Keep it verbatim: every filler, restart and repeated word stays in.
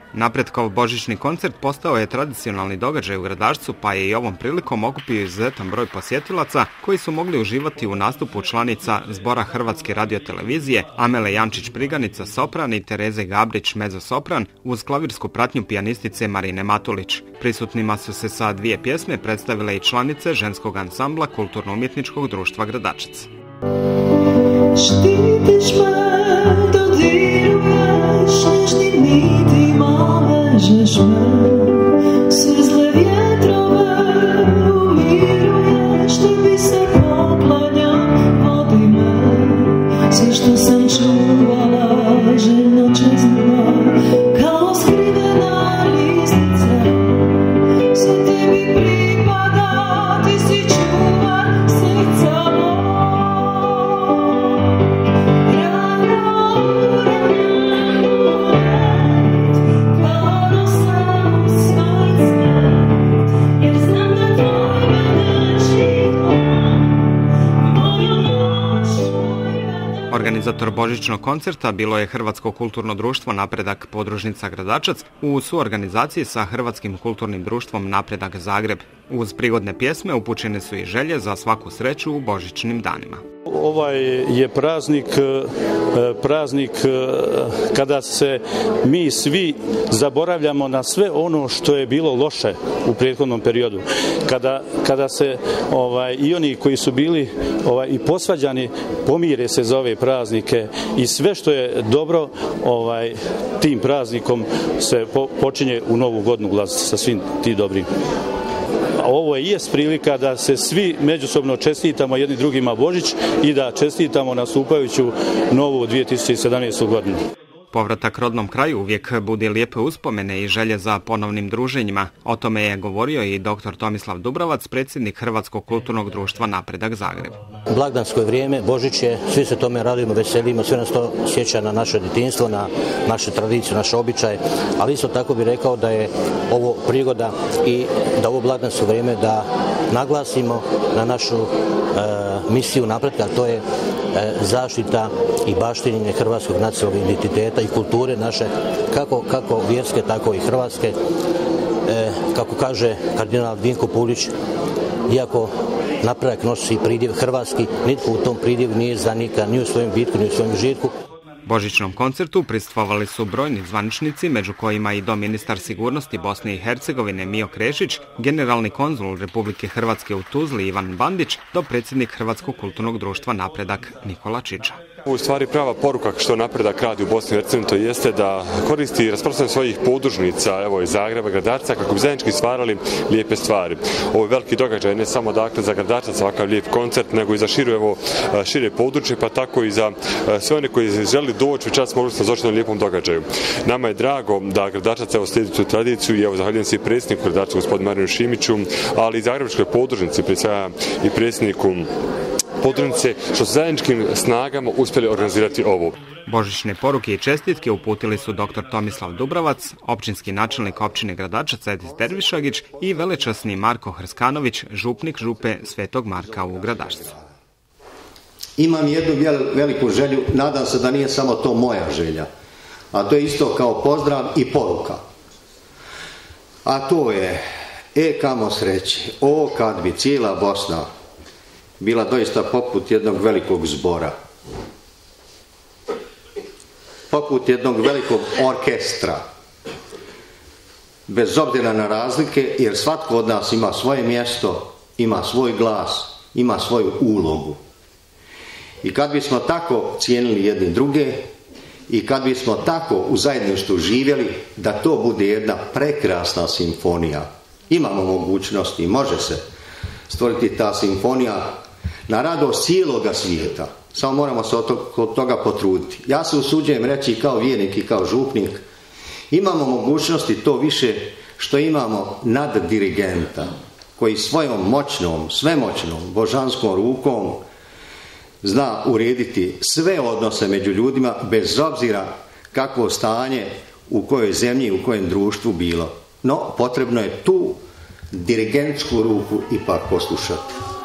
Napredkov božićni koncert postao je tradicionalni događaj u Gradačcu, pa je i ovom prilikom okupio izuzetan broj posjetilaca koji su mogli uživati u nastupu članica Zbora Hrvatske radiotelevizije Amele Jančić-Priganica sopran i Tereze Gabrić mezosopran uz klavirsku pratnju pijanistice Marine Matulić. Prisutnima su se sa dvije pjesme predstavile i članice ženskog ansambla Kulturno-umjetničkog društva Gradačac. Štitiš me, dodiruješ, nežnim nitima vežeš me, sve zle vjetrove umiruješ, tebi se poklanjam, vodi me, sve što sam čuvala, željno čeznula, kao skrivena listica, sve tebi pripada, ti si čuvar srca moj. Organizator božićnog koncerta bilo je Hrvatsko kulturno društvo Napredak podružnica Gradačac u suorganizaciji sa Hrvatskim kulturnim društvom Napredak Zagreb. Uz prigodne pjesme upućene su i želje za svaku sreću u božićnim danima. Ovaj je praznik, praznik kada se mi svi zaboravljamo na sve ono što je bilo loše u prethodnom periodu. Kada, kada se ovaj, i oni koji su bili ovaj, i posvađani pomire se za ove praznike i sve što je dobro ovaj, tim praznikom se po, počinje u novu godinu glasiti sa svim ti dobrim. Ovo je jest prilika da se svi međusobno čestitamo jedni drugima Božić i da čestitamo nastupajuću novu dvije tisuće sedamnaestu. godinu. Povratak rodnom kraju uvijek budi lijepe uspomene i želje za ponovnim druženjima. O tome je govorio i doktor Tomislav Dubravac, predsjednik Hrvatskog kulturnog društva Napredak Zagreb. Blagdansko je vrijeme, Božić je, svi se tome radimo, veselimo, sve nas to sjeća na naše djetinjstvo, na našu tradiciju, naš običaj, ali isto tako bih rekao da je ovo prigoda i da ovo blagdansko vrijeme da naglasimo na našu e, misiju napretka, to je e, zaštita i baštinjenje hrvatskog nacionalnog identiteta i kulture naše, kako, kako vjerske, tako i hrvatske. E, kako kaže kardinal Vinko Pulić, iako napredak nosi pridjev hrvatski, nitko u tom pridjevu nije zanika ni u svojem bitku, ni u svojem žitku. Božićnom koncertu prisustvovali su brojni zvaničnici, među kojima i doministar sigurnosti Bosne i Hercegovine Mijo Krešić, generalni konzul Republike Hrvatske u Tuzli Ivan Bandić, do predsjednik Hrvatskog kulturnog društva Napredak Nikola Čiča. U stvari prava poruka što Napredak radi u Bosni i Hercegovini to jeste da koristi rasprostranjivanje svojih podružnica, evo iz Zagreba, Gradačca, kako bi zajednički stvarali lijepe stvari. Ovo je veliki događaj ne samo dakle za Gradačac ovakav lijep koncert, nego i za šire, evo, šire područje, pa tako i za sve one koji želi doći večeras mogli smo doći na lijepom događaju. Nama je drago da Gradačac evo slijedi tu tradiciju i evo zahvaljujem se i predsjedniku Gradačca gospodinu Marinu Šimiću, ali i zagrebačkoj podružnici, prije svega i predsjedniku podružnice, što su zajedničkim snagama uspjeli organizirati ovo. Božićne poruke i čestitke uputili su doktor Tomislav Dubravac, općinski načelnik općine Gradačac Edis Dervišagić i velečasni Marko Hrskanović, župnik župe Svetog Marka u Gradačcu. Imam jednu veliku želju, nadam se da nije samo to moja želja, a to je isto kao pozdrav i poruka. A to je, e kamo sreći, o kad bi cijela Bosna bila doista poput jednog velikog zbora, poput jednog velikog orkestra, bez obzira na razlike, jer svatko od nas ima svoje mjesto, ima svoj glas, ima svoju ulogu. I kad bismo tako cijenili jedni druge i kad bismo tako u zajedništvu živjeli, da to bude jedna prekrasna simfonija. Imamo mogućnosti, može se stvoriti ta simfonija na radost cijeloga svijeta. Samo moramo se od toga potruditi. Ja se usuđujem reći i kao vjernik i kao župnik, imamo mogućnosti to više što imamo naddirigenta koji svojom moćnom, svemoćnom, božanskom rukom zna urediti sve odnose među ljudima bez obzira kakvo stanje u kojoj zemlji i u kojem društvu bilo. No, potrebno je tu dirigentsku ruku ipak poslušati.